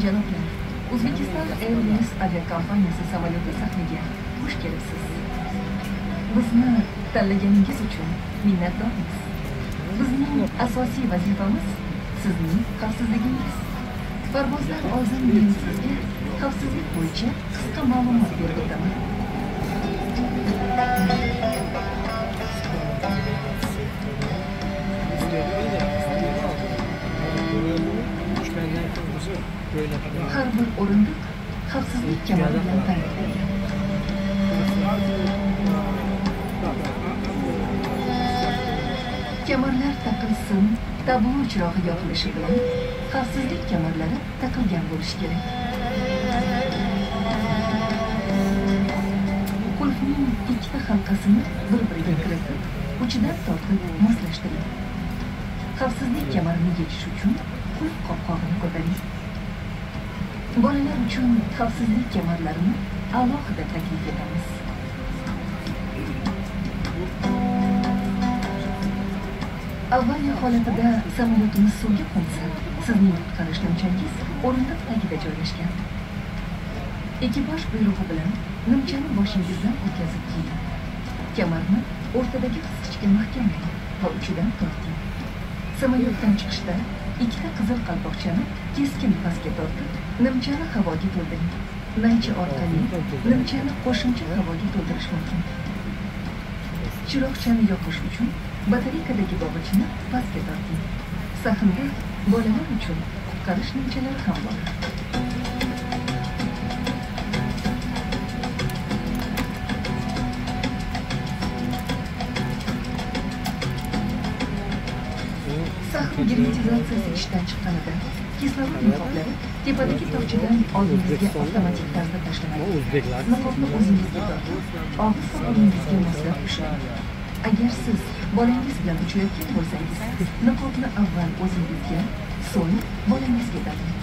Janoblar, O'zbekiston Airways aviakompaniyasi samolyoti sahnaga xush kelibsiz. Bizni tanlaganingiz uchun minnatdormiz. Bizning asosiy vazifamiz sizning xavfsizligingiz. Parvozlar oldin men sizga xavfsizlik bo'yicha qisqa ma'lumot berib o'taman. Har bir o'rindiq xavfsizlik kamari bilan ta'minlangan. Kamarlar taqilsin, tablo chirog'i yoqilishi bilan xavfsizlik kamarlari taqilgan bo'lishi kerak. Qulfning ikkita halqasini bir-biriga kiritib, uchidan tortib moslashtiring. Xavfsizlik kamarini yechish uchun qulf qopqog'ini ko'taring. Bolalar uchun xavfsizlik kamarlarini alohida taklif etamiz. Avariya holatida samolyotimiz suvga qo'nsa, sizning qutqarish nimchangiz o'rindiq tagida joylashgan. Ekipaj buyrug'i bilan nimchani boshingizdan o'tkazib kiying. Kamarni o'rtadagi qisqichga mahkamlang va uchidan torting. Samolyotdan chiqishda ikkita qizil qalpoqchani keskin pastga tortib, nimchani havoga to'ldiring. Naycha orqali nimchani qo'shimcha havoga to'ldirish mumkin. Chiroqchani yoqish uchun batareykadagi bog'ichni pastga torting. Sahnda bolalar uchun qutqarish nimchalari ham bor. Sahn germetizatsiyasi ishdan chiqqanida kislorod niqoblari tepadagi tokchadan oldingizga avtomatik tarzda tashlanadi. Niqobni o'zingizga tortib, og'iz va burningizga moslab ushlang. Agar siz bolangiz bilan uchayotgan bo'lsangiz, niqobni avval o'zingizga, so'ng bolangizga taqing.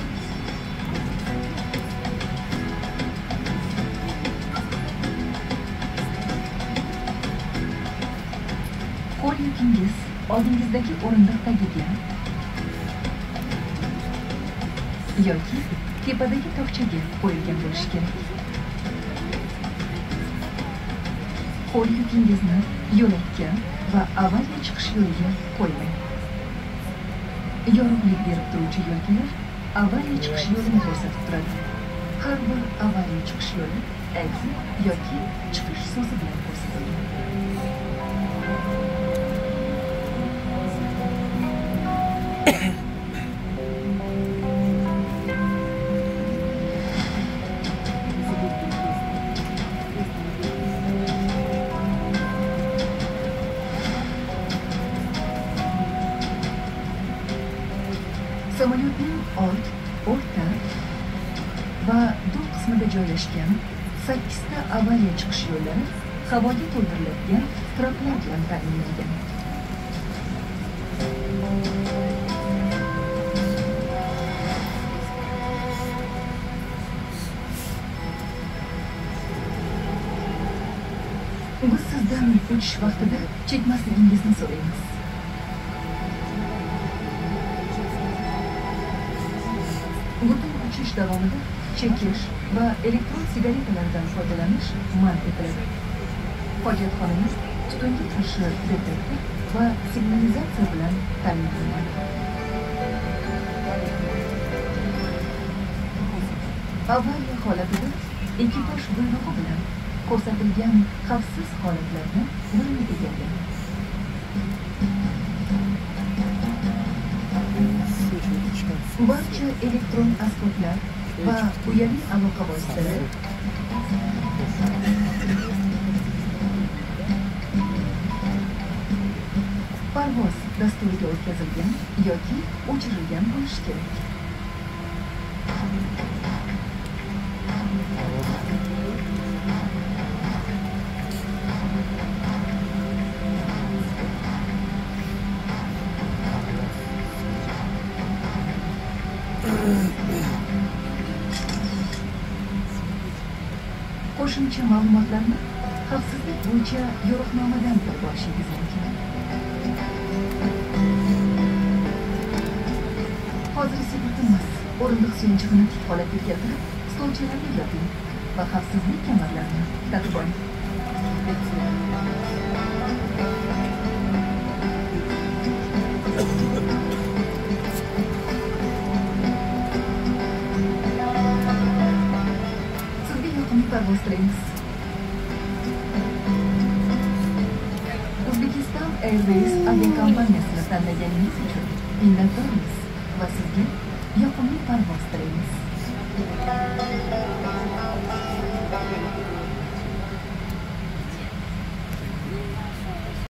Qo'l yukingiz oldingizdagi o'rindiq tagiga yoki tepadagi tokchaga qo'yilgan bo'lishi kerak. Qo'l yukingizni yo'lakka va avariya chiqish yo'liga qo'ymang. Yorug'lik berib turuvchi yo'lkalar avariya chiqish yo'lini ko'rsatib turadi. Har bir avariya chiqish yo'li exit yoki chiqish so'zi bilan ko'rsatilgan. Samolyotning old, o'rta va dur qismida joylashgan 8 ta avariya chiqish yo'llari havoga to'ldiriladigan traplar bilan ta'minlangan. Biz sizdan uchish vaqtida chekmasligingizni so'raymiz. Butun uchish davomida chekish va elektron sigaretalardan foydalanish man etiladi. Hojatxonamiz tutunga qarshi detektor va signalizatsiya bilan ta'minlangan. Avariya holatida ekipaj buyrug'i bilan ko'rsatilgan xavfsiz holatlardan birini egallagan. Barcha elektron asboblar va uyali aloqa vositalari parvoz dasturiga o'tkazilgan yoki o'chirilgan bo'lishi kerak. Qo'shimcha ma'lumotlarni xavfsizlik bo'yicha yo'riqnomadan bilib olishingiz mumkin. Hozir esa bittimiz. O'rindiq suyanchig'ini tik holatga keltirib, stolchalarga yoting va xavfsizlik kamarlarini taqib oling. Sizga yoqimli parvoz tilaymiz. Uzbekistan Airways aviakompaniyasini tanlaganingiz uchun minnatdormiz va sizga yoqimli parvoz tilaymiz.